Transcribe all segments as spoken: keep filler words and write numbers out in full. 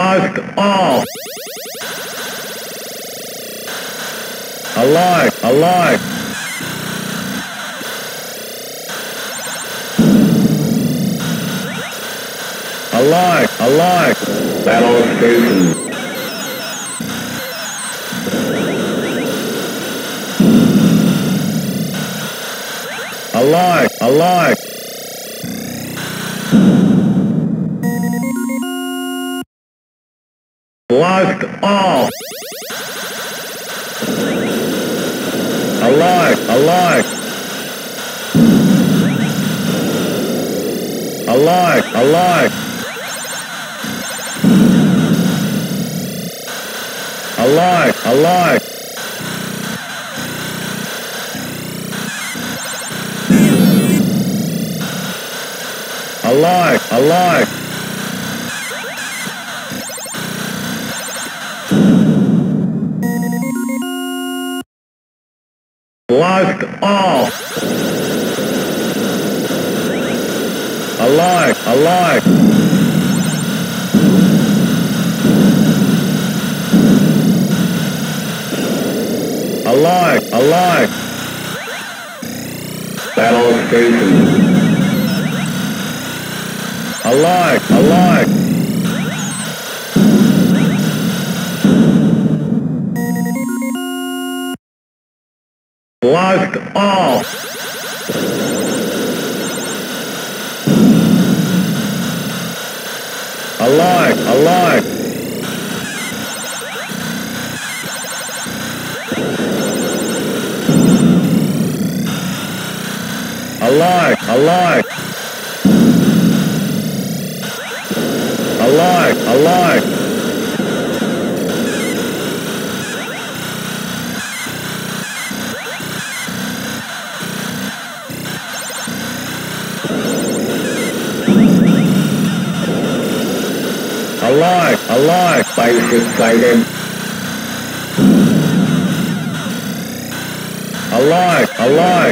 Blast off! Alive! Alive! Alive! Alive! Battle station. Alive! Alive! Blast off! Alive! Alive! Alive! Alive! Alive! Alive! Alive! Alive! Blast off! Alive! Alive! Alive! Alive! Battle station. Alive! Alive! Blast off! Alive! Alive! Alive! Alive! Alive! Alive! Alive! Alive! Spaceship sighted. Alive! Alive!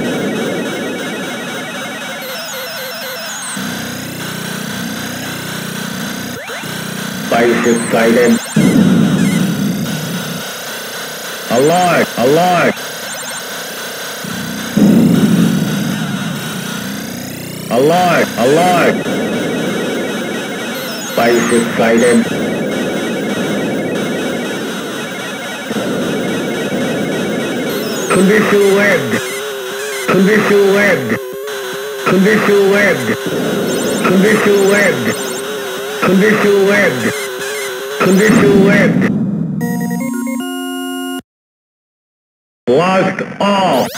Spaceship sighted. Alive! Alive! Alive! Alive! Spaceship sighted. Condition webbed. Condition webbed. Condition webbed. Condition webbed. Condition webbed. Condition webbed. Blast off!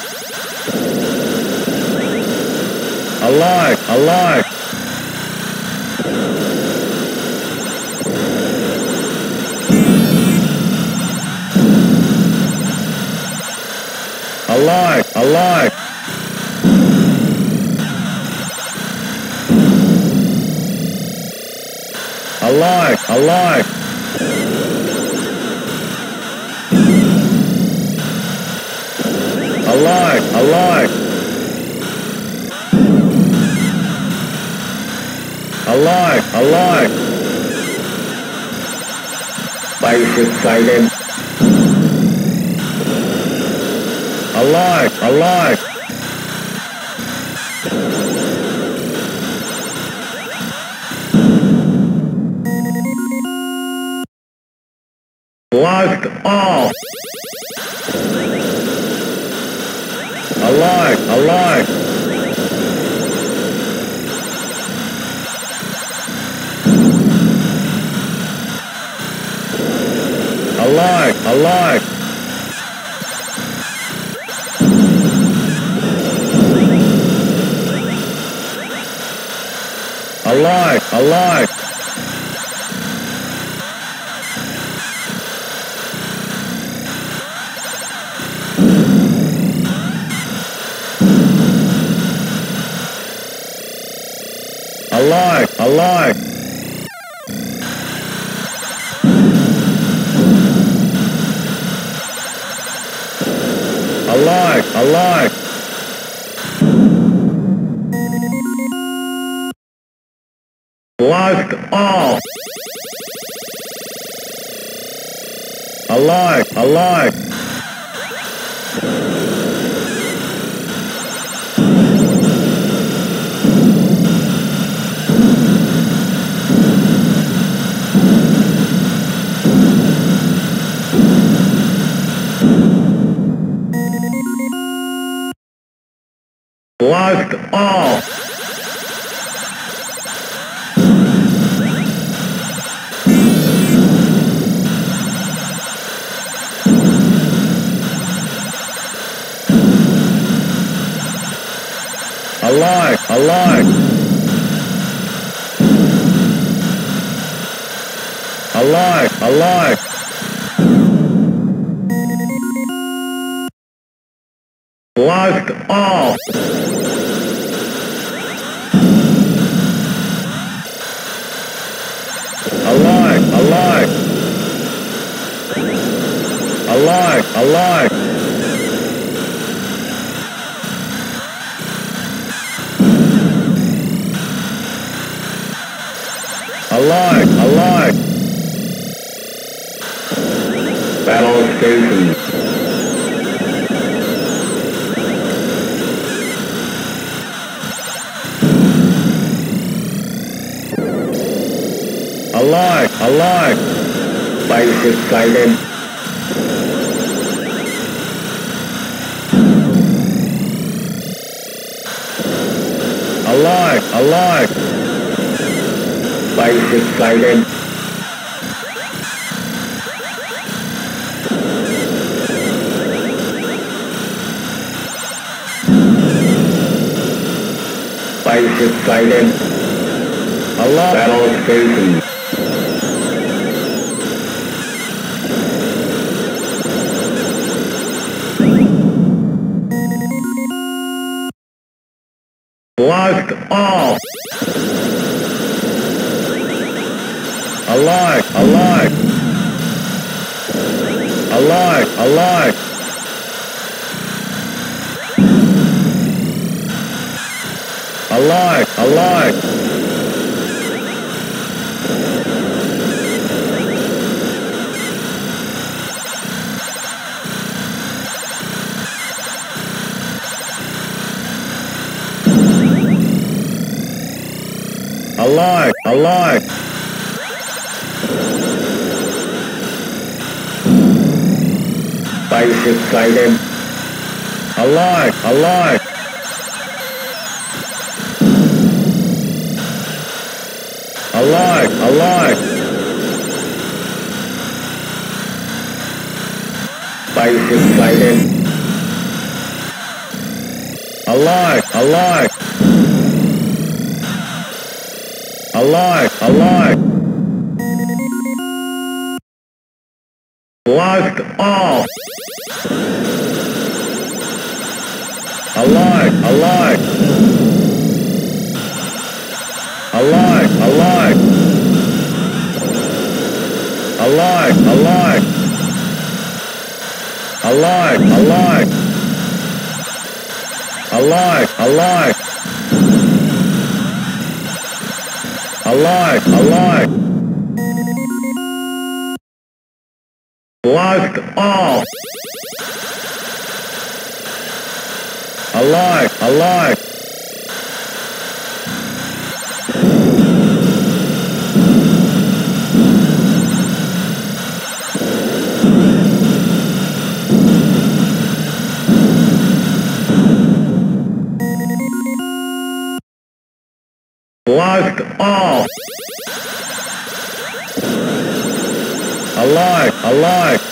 Alive! Alive! Alive! Alive! Alive! Alive! Alive! Alive! Alive! Alive! Spaceship sighted. Alive! Alive! Blast off! Alive! Alive! Alive! Alive! Alive! Alive! Alive! Alive! Alive! Alive! Blast off! alive, alive. Blast off! Alive, alive! Alive, alive! Blast off! Alive, alive! Alive, alive! Alive, alive! Battle station. Alive, alive! Spaceship sighted. Alive, alive! Spaceship sighted. Spaceship sighted. Alive. Battle station. Blast off! Alive, alive! Alive, alive! Alive, alive! Alive, alive! Spaceship sighted. Alive, alive! Alive, alive! Spaceship sighted. Alive, alive! Alive, alive! Blast off! Alive, alive! Alive, alive! Alive, alive! Alive, alive! Alive, alive! Alive, alive! Blast off! Alive, alive! Blast off! Alive, alive!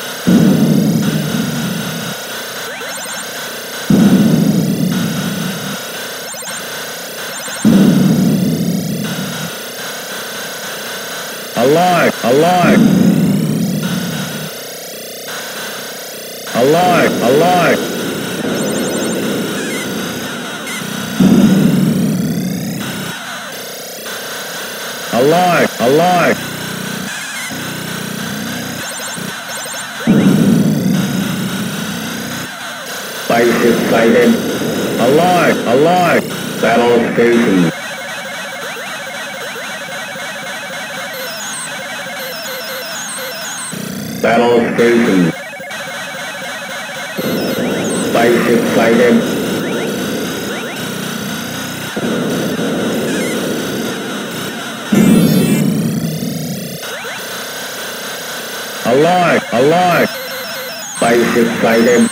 Alive, alive! Alive, alive! Alive, alive! Spaceship sighted. Alive, alive! Battle station. Battle station. Spaceship sighted. Alert! Alert! Spaceship sighted.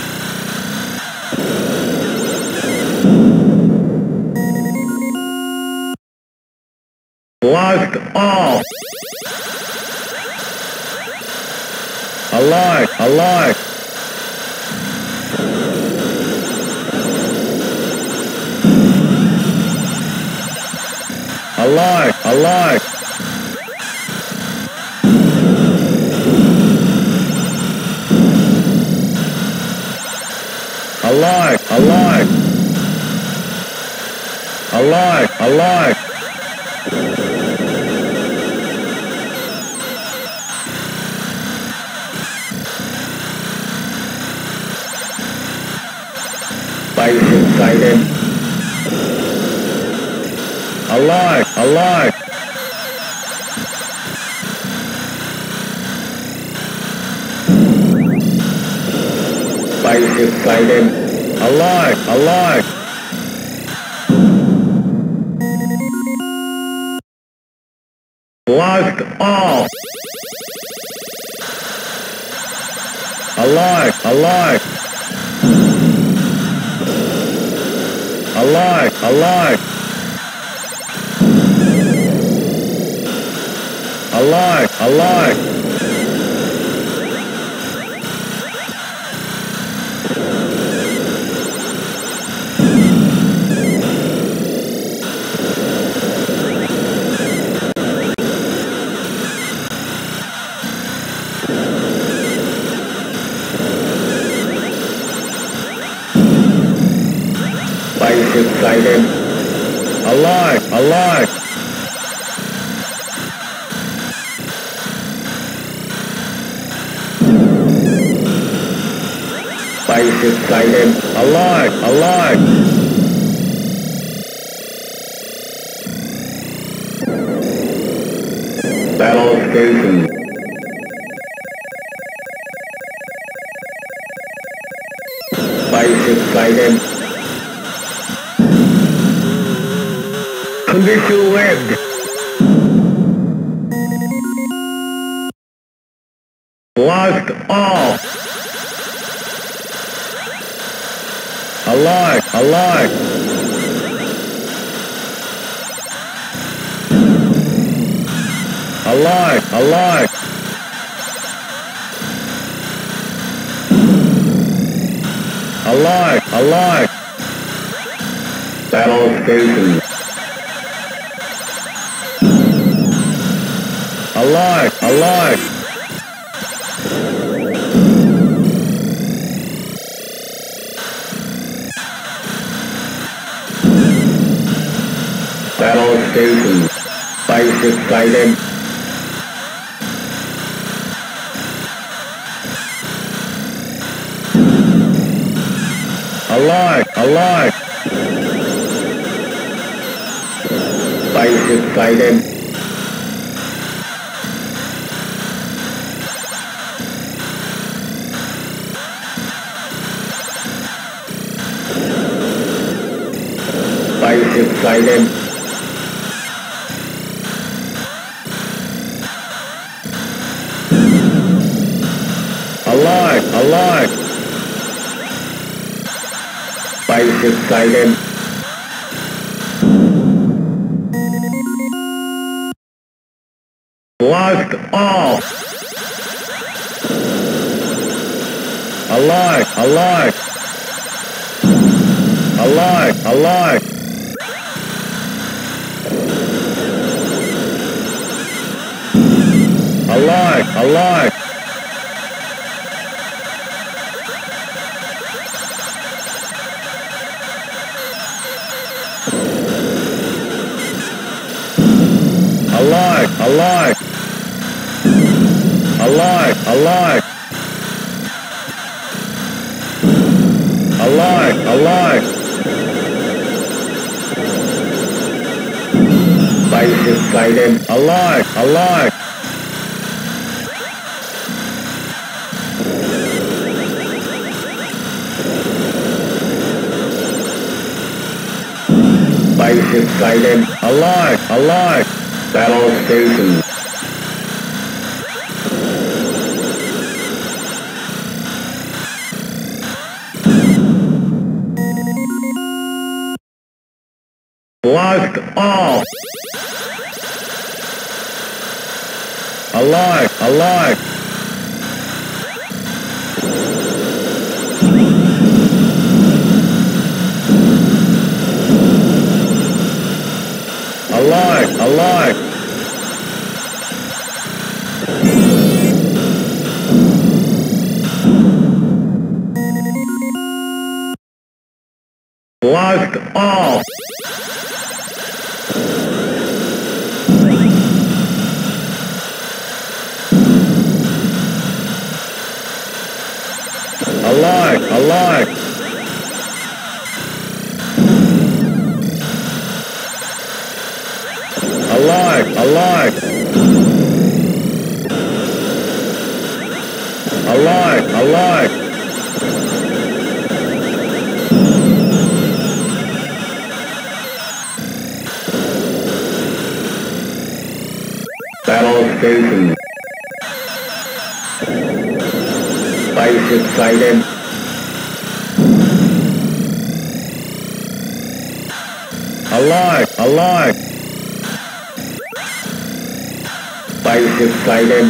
Lost all! Alert! Alert! Alert! Alert! Alert! Alert! Alert! Alert! Spaceship sighted. Alert! Alert! Spaceship sighted. Alert! Alert! Lost all! Alert! Alert! Alert! Alert! Alert! Alert! Spaceship sighted. Alert! Alert! Spaceship sighted. Alert! Alert! Battle station. Spaceship sighted. Condition rigged. Lost all. Alert! Alert! Alert! Alert! Alert! Alert! Battle station. Alert! Alert! Battle station. Spaceship sighted. Alert! Alert! Spaceship sighted. Spaceship sighted. Alert! Alert! Spaceship sighted. Lost all! Alert! Alert! Alert! Alert! Alert! Alert! Alert! Alert! Alert! Alert! Alert! Alert! Spaceship sighted. Alert! Alert! Spaceship sighted. Alive, alive. Battle station. Blast off! Alive, alive! Alive, alive! Blast off! Alive, alive! Alive, alive! Alive, alive! Battle station. Spaceship sighted. Alive, alive! Spaceship sighted.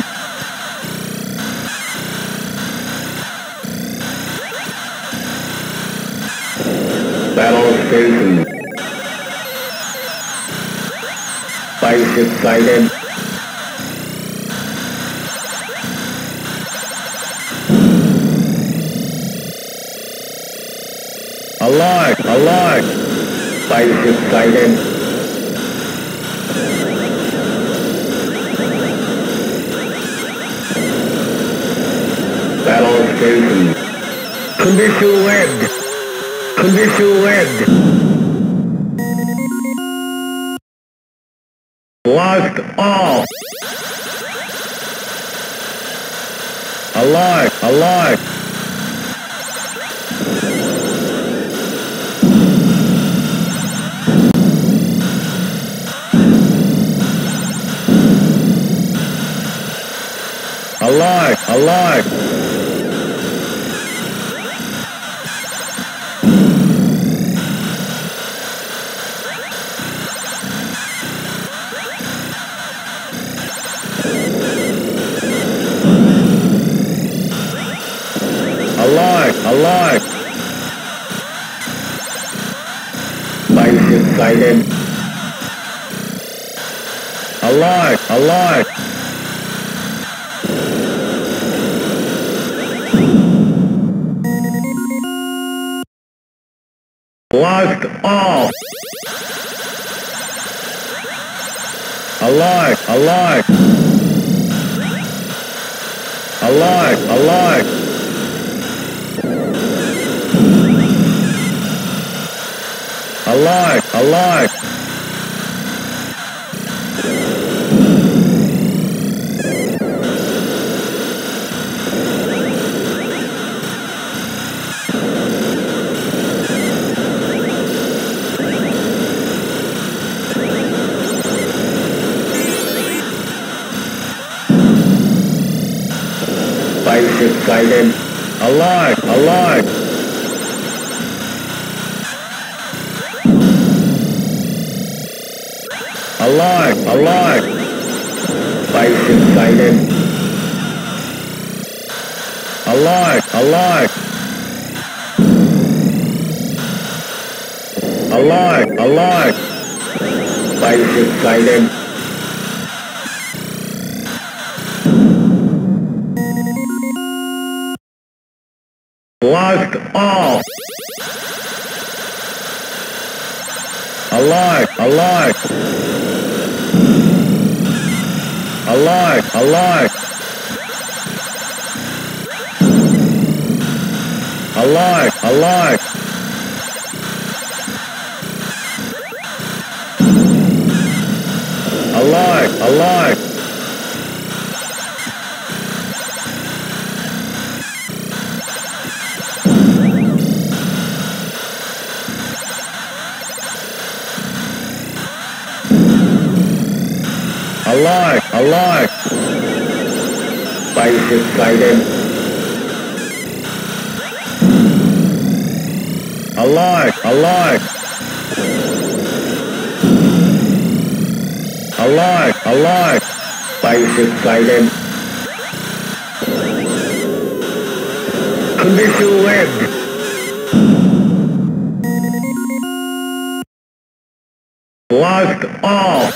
Battle station. Spaceship sighted. Alive, alive! Spaceship sighted. Battle station. Condition red. Condition red. Blast off. Alive, alive. Alive, alive. Alive, alive. Spaceship sighted. Alive, alive. Blast off! Alive, alive! Alive, alive! Alive, alive! Spaceship sighted. Alive, alive! Alive, alive! Spaceship sighted. Alive, alive! Alive, alive! Spaceship sighted. Blast off! Alive, alive! Alive, alive! Alive, alive! Alive, alive! Alert! Alert! Spaceship sighted. Alert! Alert! Alert! Alert! Spaceship sighted. Condition webbed. Lost all.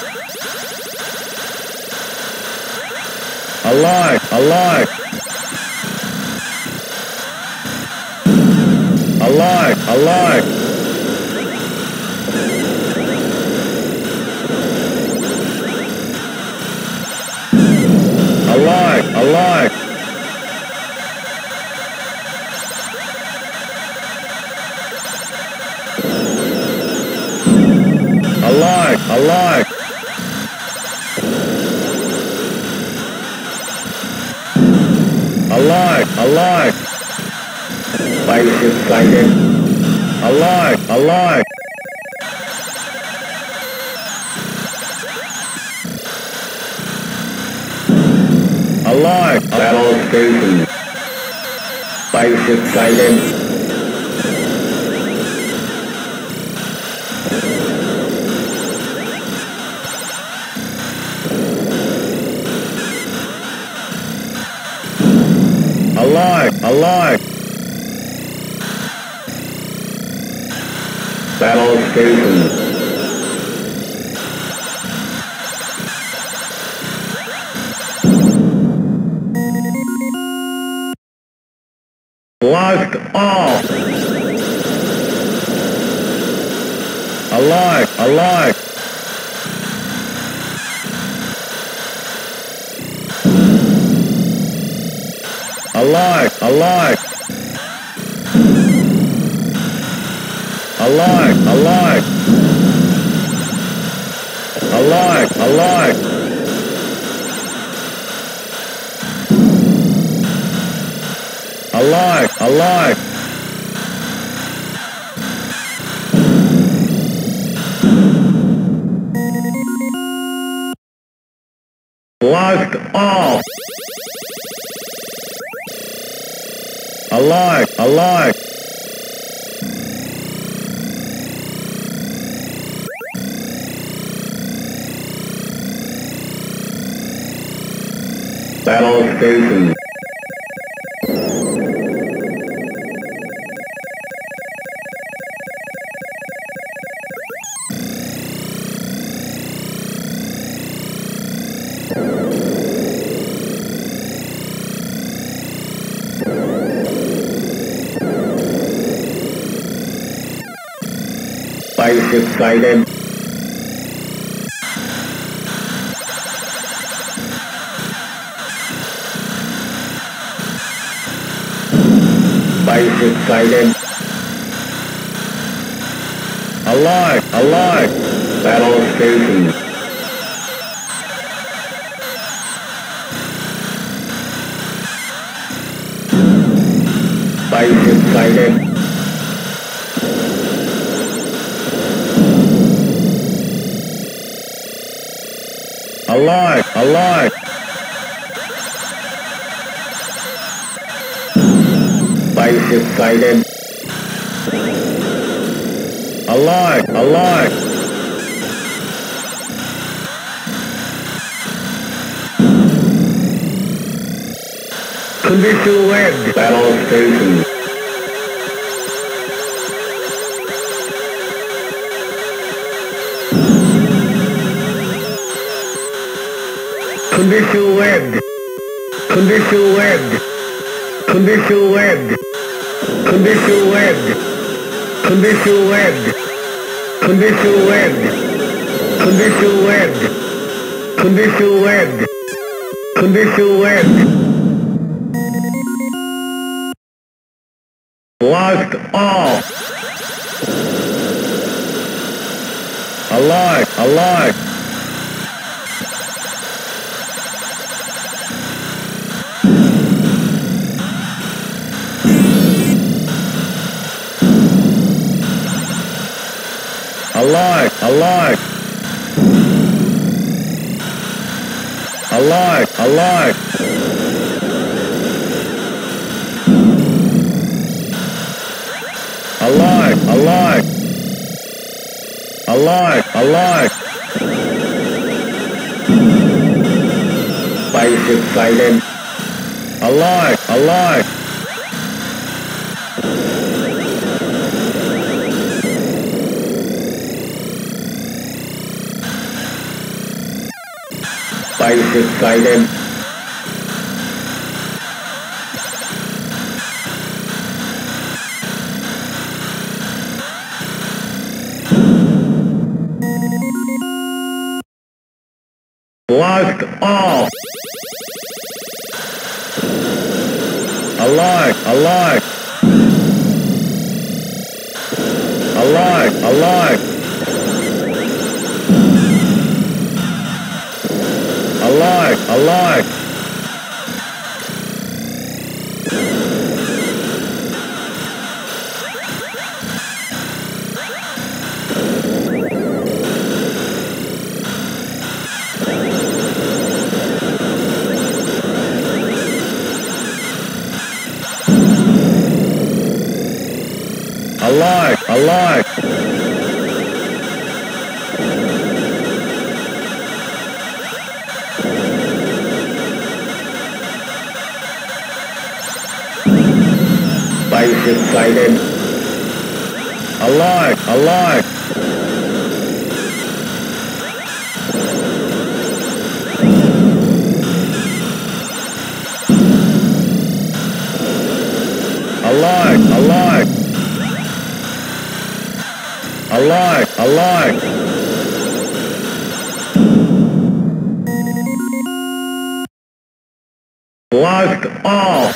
Alert! Alert! Alert! Alert! Alert! Alert! Alert! Alert! Alert! Alert! Spaceship sighted. Alert! Alert! Alert! Battle station. Spaceship sighted. Alert! Alert! Battle station. Lost all. Alert! Alert! Alert! Alert! Alert! Alert! Alert! Alert! Alert! Alert! Lost all. Alert! Alert! Battle station. Spaceship sighted. Spaceship sighted. Alert! Alert! Battle station. Spaceship sighted. Alert! Alert! Spaceship sighted. Alert! Alert! Condition webbed. Battle station. Condition webbed. Condition webbed. Condition webbed. Condition webbed. Condition webbed. Condition webbed. Condition webbed. Condition webbed. Condition webbed. Lost all. Alert! Alert! Alert! Alert! Alive! Alive! Alive! Alive! Alive! Alive! Spaceship sighted. Alive! Alive! Spaceship sighted. Blast off! Alive! Alive! Alive! Alive! Alive! Alive! Alive! Alive! Spaceship sighted. Alive! Alive! Alive! Alive! Alive! Alive! Blast off!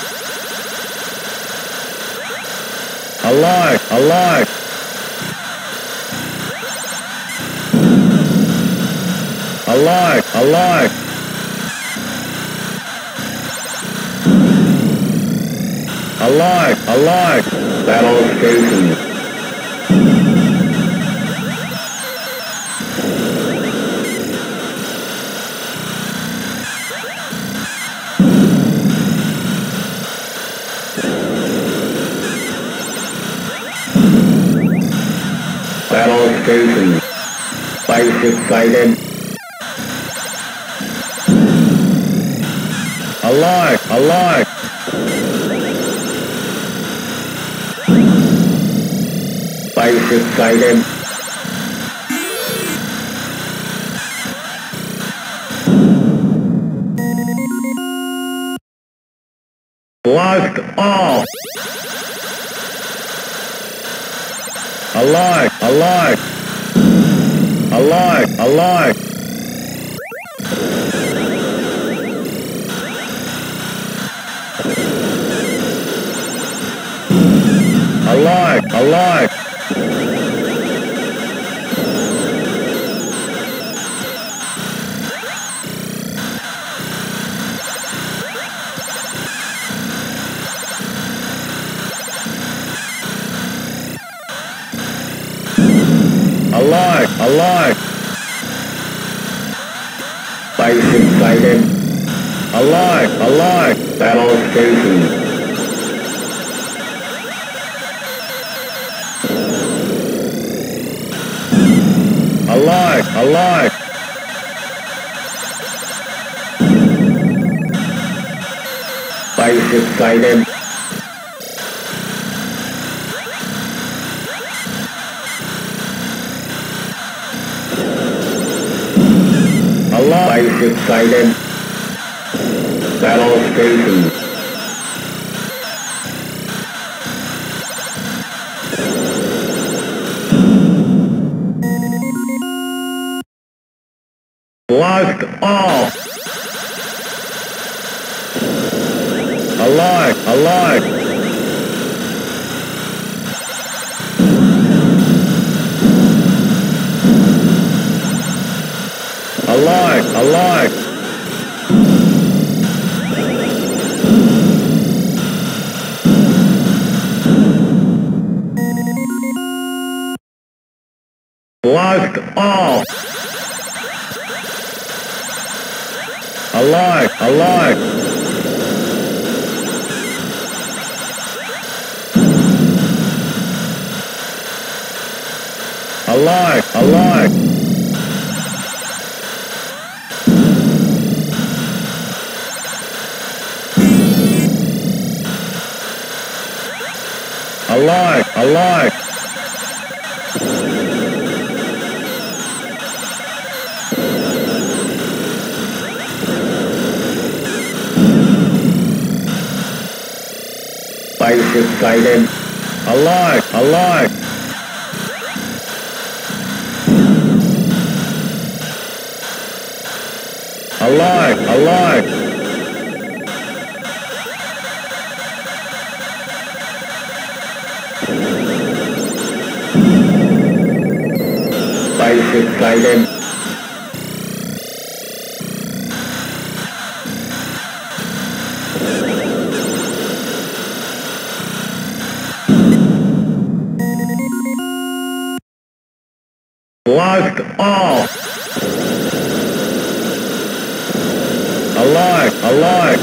Alive! Alive! Alive! Alive! Alive! Alive! Battle station. Battle station. Spaceship sighted. Alive! Alive! Spaceship sighted. Blast off! Alive! Alive! Alive! Alive! Alive! Alive! Alive! Alive! Spaceship sighted. Alive! Alive! Battle station. Alive! Alive! Spaceship sighted. Alive! Spaceship sighted. Battle station. Blast off! Alive! Alive! Alive! Alive! Blast off! alive, alive. Alive, alive. Alive, alive. Spaceship sighted. Alive, alive. Alive, alive. Spaceship sighted. Lost all. Alive, alive.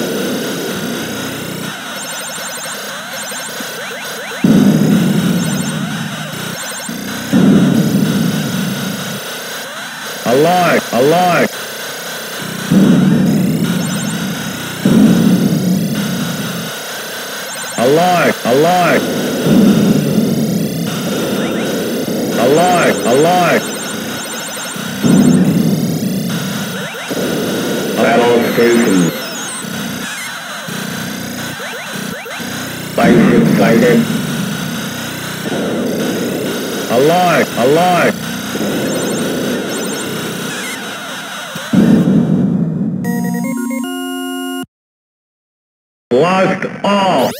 Alive, alive. Alive, alive. Alive, alive. Battle station. Spaceship sighted. Alive, alive. Lost all.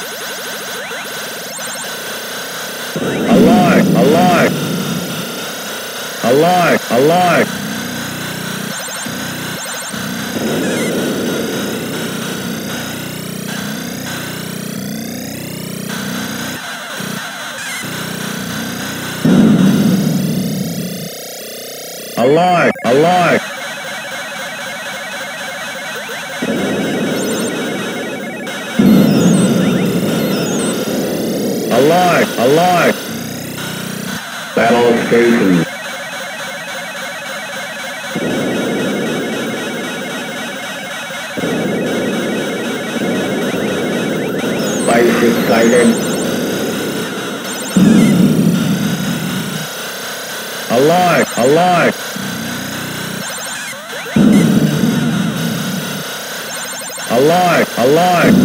Alive, alive. Alive, alive. Alive, alive. Alive, alive. Battle station. Spaceship sighted. Alive, alive. Alive, alive.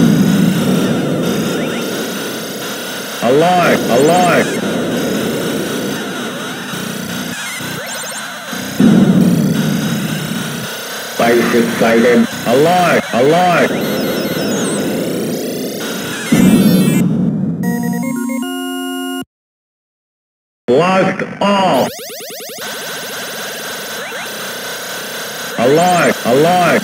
Alive, alive. Spaceship sighted. Alive, alive. Lost all. Alive, alive.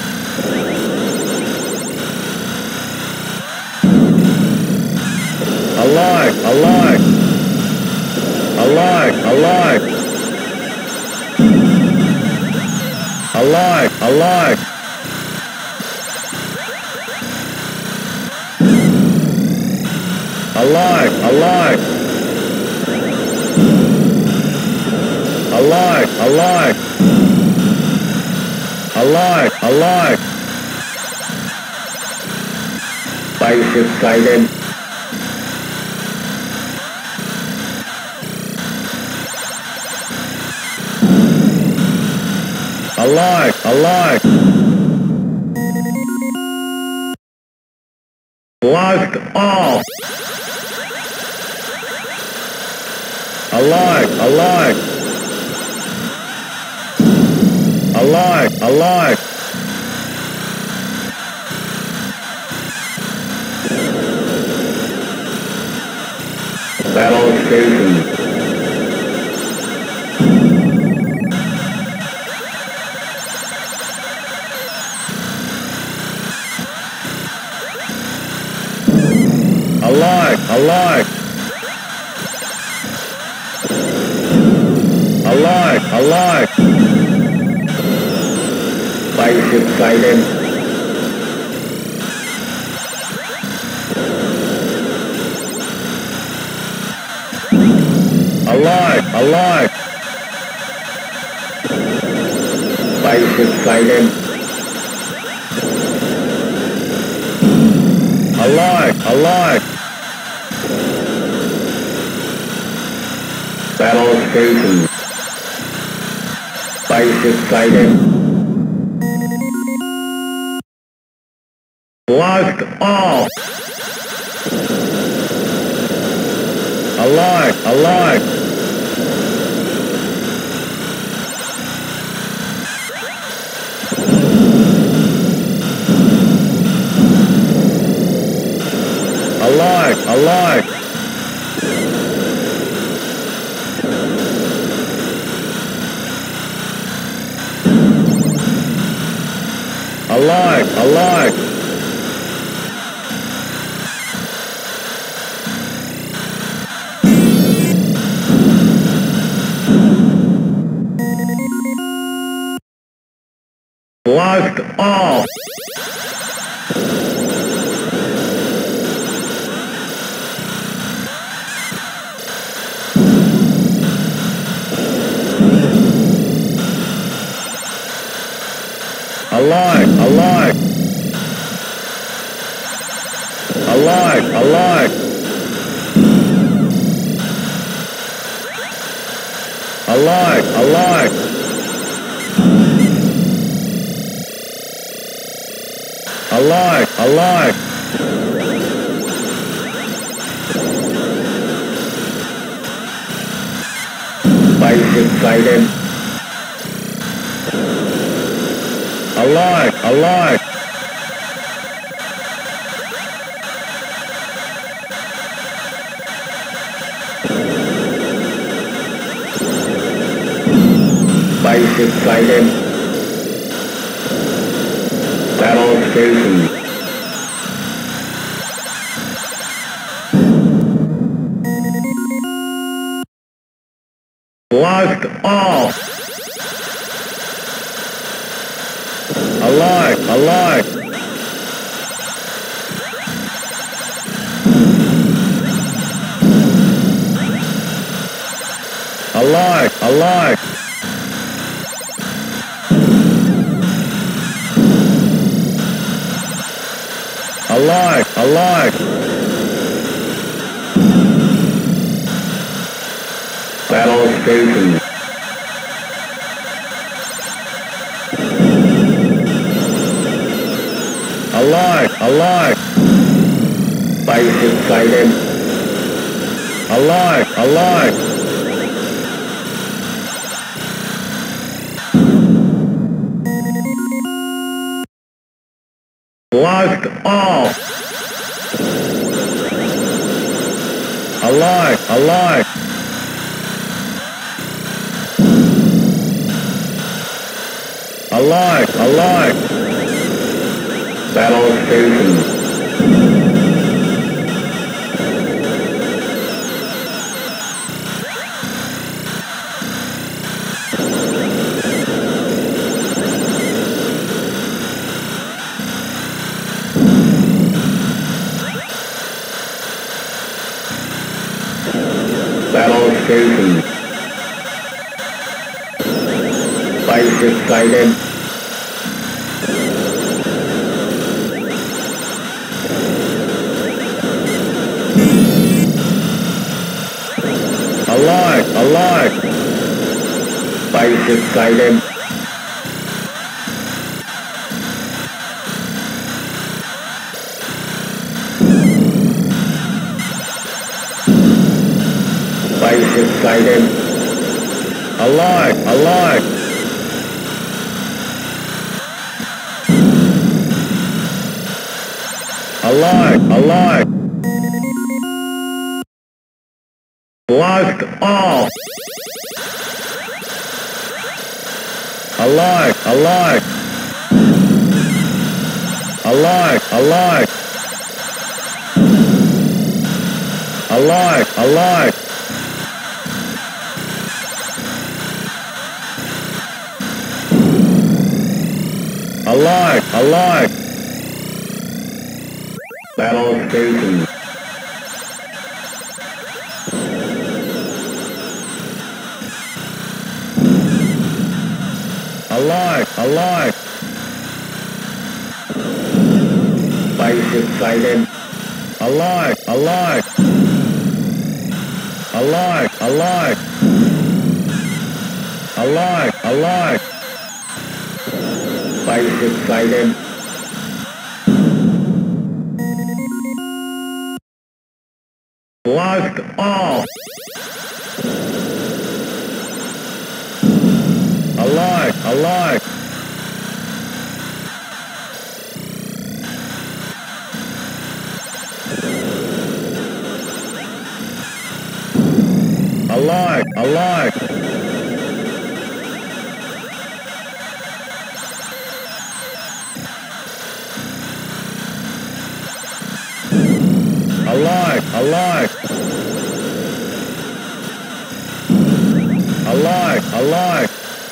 Alive, alive. Alive, alive. Alive, alive. Alive, alive. Alive, alive. Alive, alive. Spaceship sighted. Alive, alive. Lost all. Alive, alive. Alive, alive. Battle station. Alive, alive. Alive, alive. Spaceship sighted. Alert! Alert! Spaceship sighted. Alert! Alert! Battle station. Spaceship sighted. Blast off! Alert! Alert! Alert! Alert! Alert! Alert! Blast off! Alert! Alert! Alert! Alert! Alert! Alert! Alert! Alert! Spaceship sighted. Alert! Alert! Spaceship sighted. Battle station. Blast off! Alert! Alert! Alert! Alert! Alert! Alert! Battle station. Alert! Alert! Spaceship sighted. Alert! Alert! Blast off! Alert! Alert! Alert! Alert! Battle station. Battle station. Spaceship sighted. Alert! Alert! Spaceship sighted. Spaceship sighted. Alert! Alert! Alert! Alert! Blast off! Alert! Alert! Alert! Alert! Alert! Alert! Alert! Battle station. Alert! Alert! Spaceship sighted. Alert! Alert! Alert! Alert! Alert! Alert! Spaceship sighted. Blast off! Alert! Alert! Alert! Alert! Alert! Alert! Alert! Alert!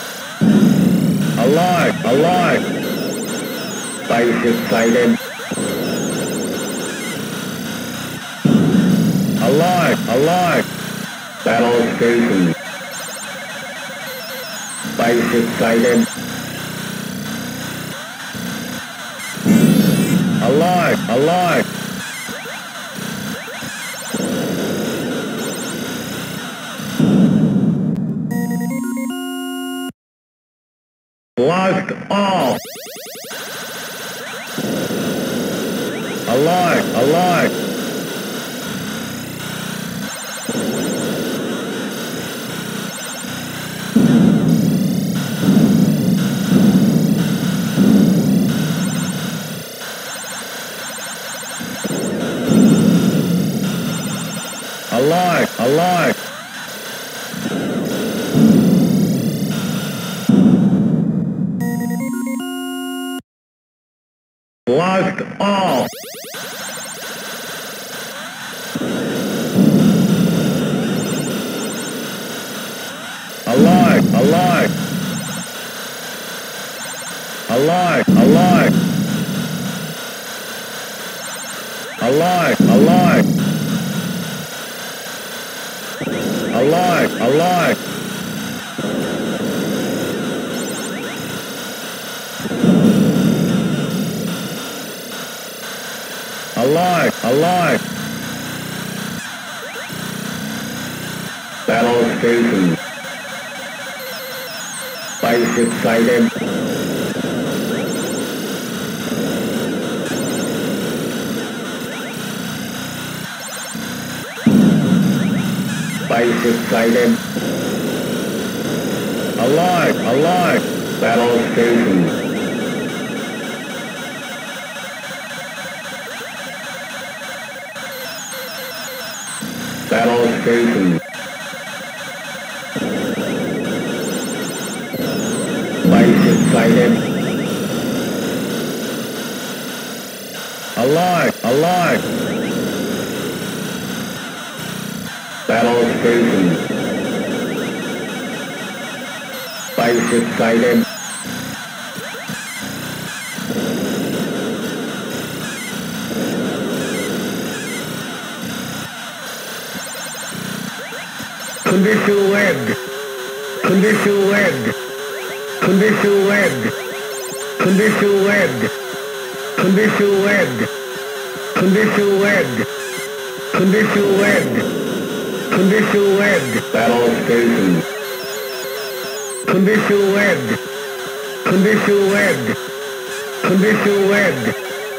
Alert! Alert! Spaceship sighted. Alert! Alert! Battle station. Spaceship sighted. Alert! Alert! Blast off! Alert! Alert! Alert! Alert! Blast off! Alert! Alert! Alert! Alert! Alert! Alert! Alert! Alert! Alert! Alert! Battle station. Spaceship sighted. Spaceship sighted. Alert! Alert! Battle station. Battle station. Spaceship sighted. Alert! Alert! Battle station. Spaceship sighted. Condition red. Condition red. Condition red. Condition red. Condition red. Condition red. Condition red. Condition red. Battle station. Condition red. Condition red. Condition red.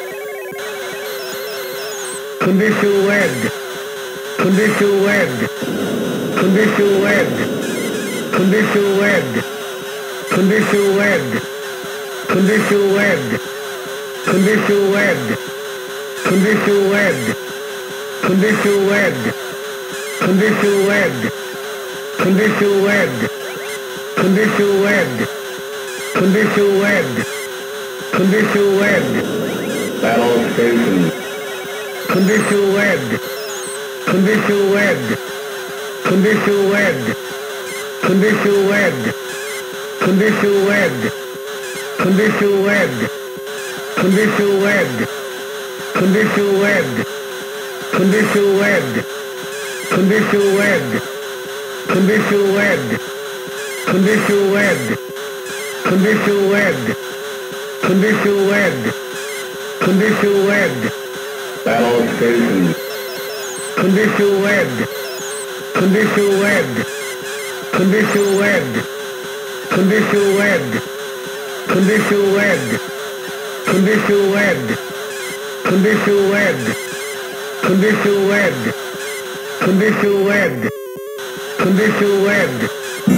Condition red. Condition red. Condition red. Condition red. Condition red. Condition red. Condition red. Condition red. Condition red. Condition red. Condition red. Condition red. Condition red. Condition red. Battle station. Condition red. Condition red. Condition red. Condition red. Condition red. Condition red. Condition wed. Condition wed. Condition wed. Condition wed. Condition wed. Condition wed. Condition wed. Condition wed. Condition wed. Battle station. Condition wed. Condition wed. Condition wed. Condition wed. Condition wed. Condition wed. Condition wed. Condition wed. Condition wed. Condition wed.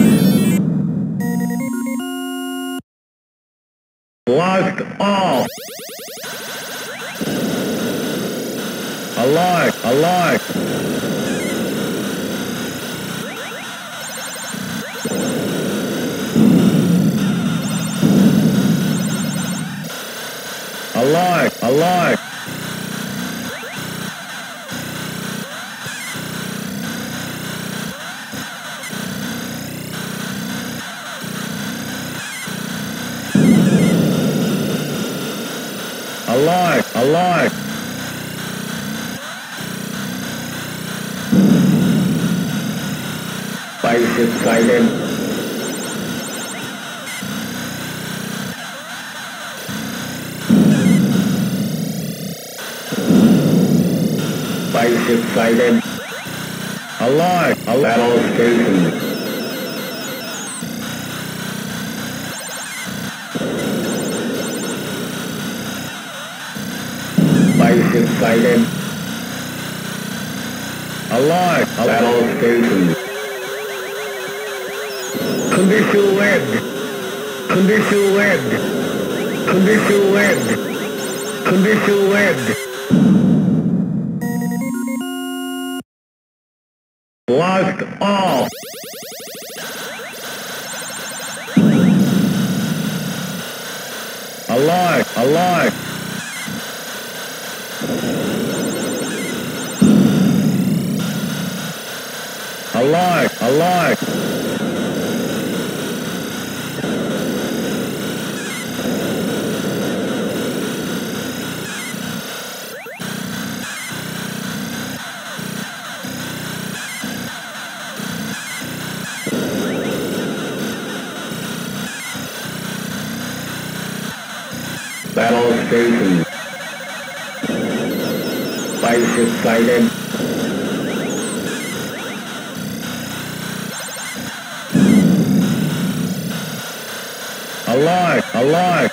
Lost all. Alive, alive. Alive, alive. Alive, alive. Spaceship sighted. Spaceship sighted. Alive, alive. Battle station. Spaceship sighted. Alive, alive. Battle station. Condition wed. Condition wed. Condition wed. Condition wed. Lost all. Alive, alive. Alive, alive. Battle station. Spaceship sighted. Alive, alive.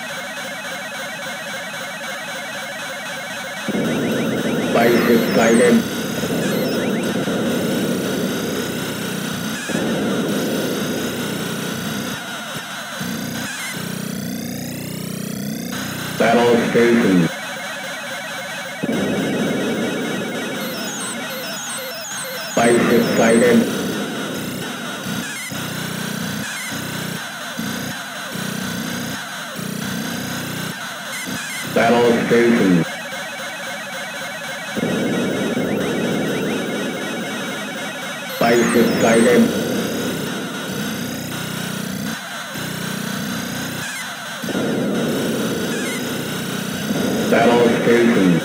Spaceship sighted. Battle station. Spaceship sighted. Battle station. Spaceship sighted. Battle station.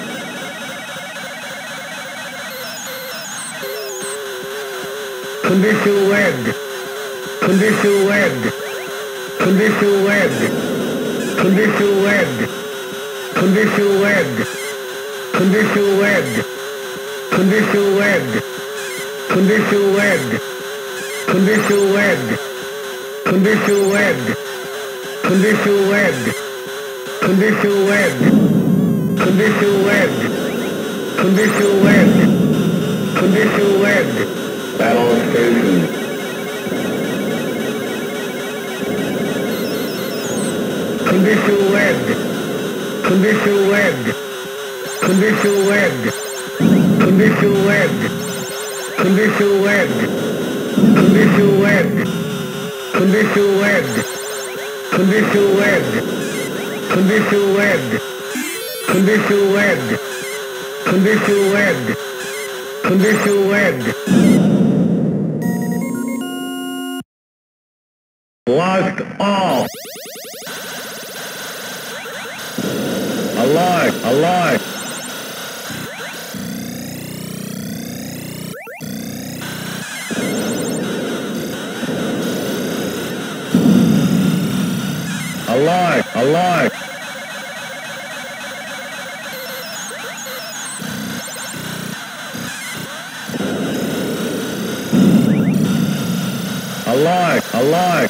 Condition wed. Condition wed. Condition wed. Condition wed. Condition wed. Condition wed. Condition wed. Condition wed. Condition wed. Condition wed. Condition wed. Condition wed. Condition wed. Condition wed. Condition wed. Battle station. Condition wed. Condition wed. Condition wed. Condition wed. Condition wed. Condition wed. Condition wed. Condition wed. Condition wed. Condition wed. Condition wed. Condition wed. Lost all. alive. Alive, alive. Alive, alive.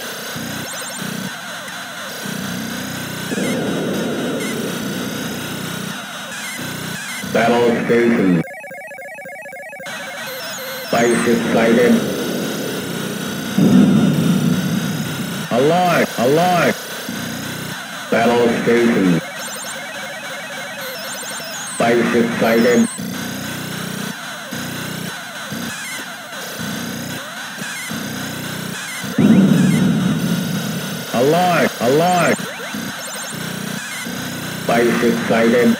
Battle station. Spaceship sighted. Alive, alive. Battle station. Spaceship sighted. Alive, alive. Spaceship sighted.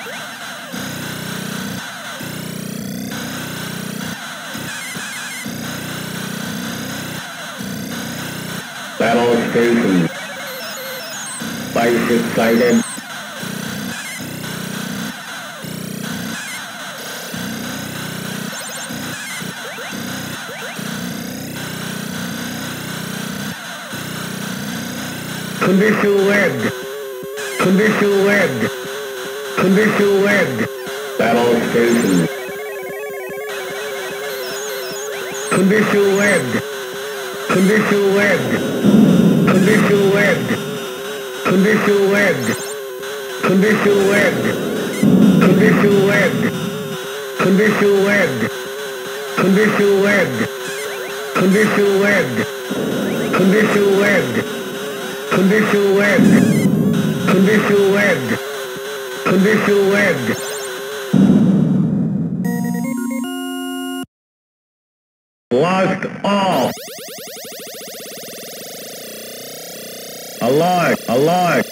Battle station. Spaceship sighted. Condition red. Condition red. Condition red. Battle station. Condition red. Condition red. Condition red. Condition red. Condition red. Condition red. Condition red. Condition red. Condition red. Condition red. Condition red. Condition red. Condition red. Lost all. Alive, alive.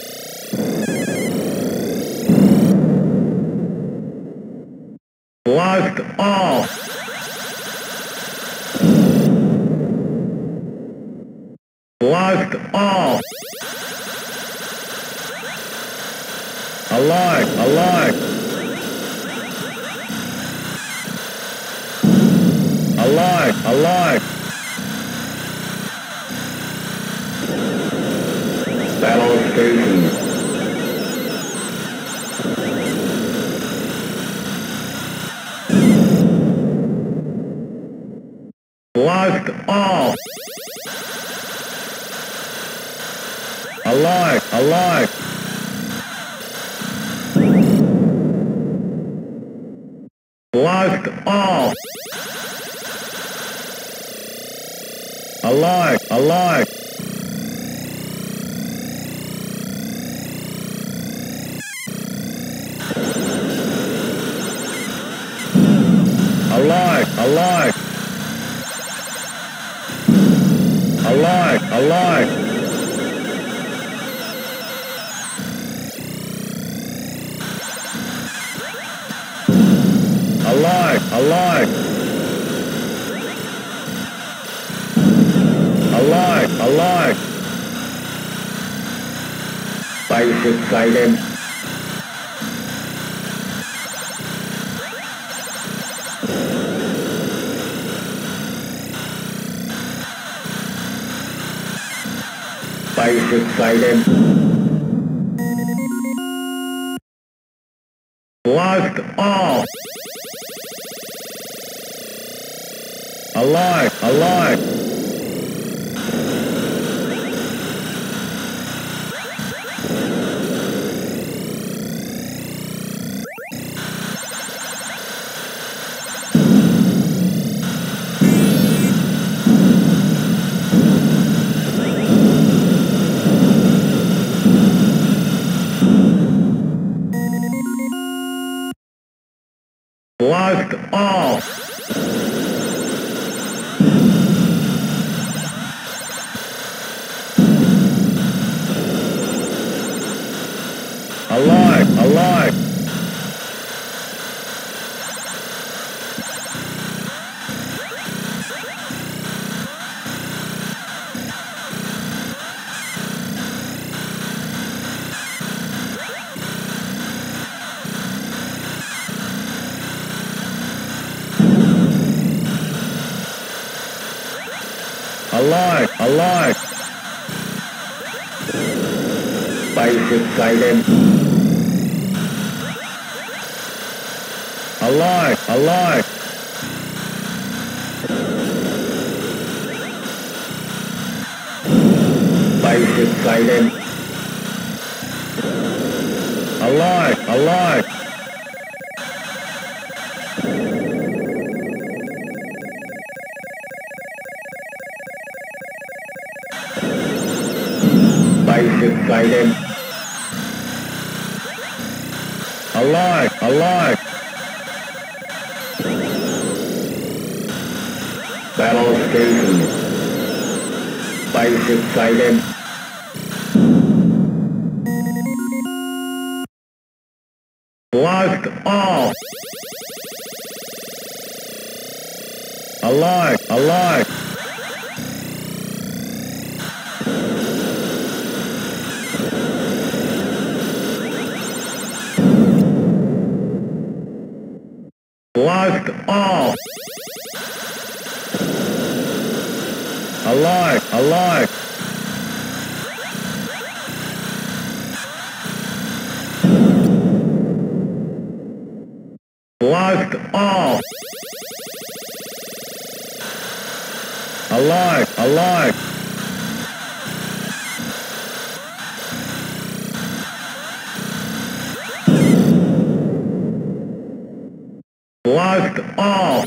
Lost all. Lost all. Alive, alive. Alive, alive. Battle station. Lost all. Alive, alive. Lost all. Alive, alive. Alive, alive. Alive, alive. Alive, alive. Alive, alive. Spaceship sighted. Spaceship sighted. Lost all. Alive, alive. Lost all. Alive, alive. Alert! Alert! Spaceship sighted. Alert! Alert! Spaceship sighted. Alert! Alert! Spaceship sighted. Alert! Alert! Battle station. Spaceship sighted. Blast off! Alert! Alert! Blast off! Alert! Alert! Blast off! Alert! Alert! Blast off!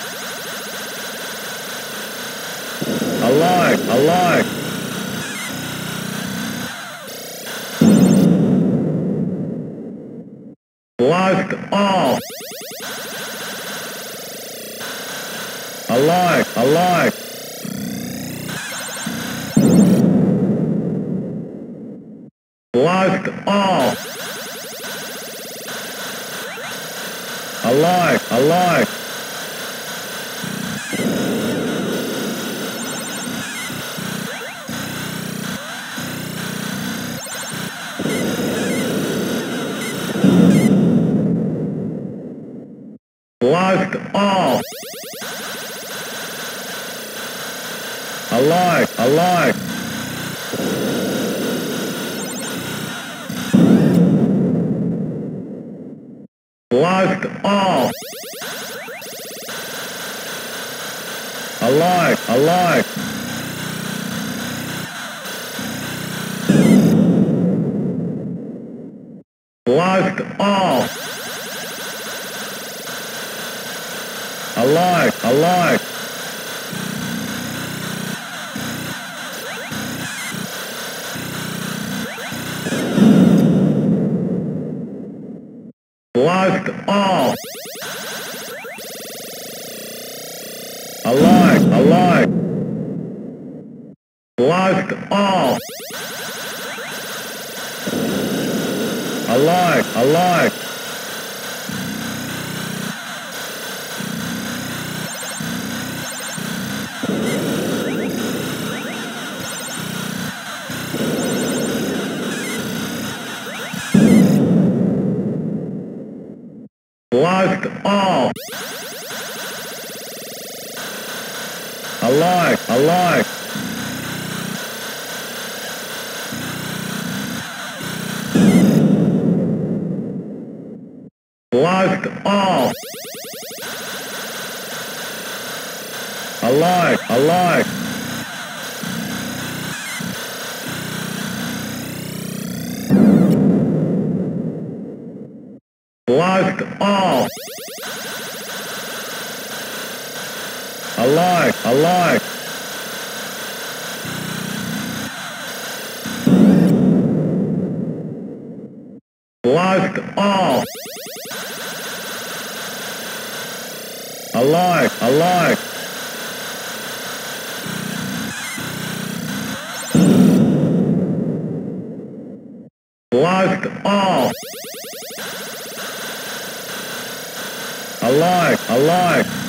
Alert! Alert! Blast off! Alert! Alert! Blast off! Alert! Alert! Blast off! Alert! Alert! Blast off! Alert! Alert! Blast off! Alert! Alert! Blast off! Alert! Alert! Blast off! Alert! Alert! Blast off! Alert! Alert! Blast off! Alert! Alert! Blast off! Alert! Alert! Blast off! Alert! Alert! Blast off! Alert! Alert!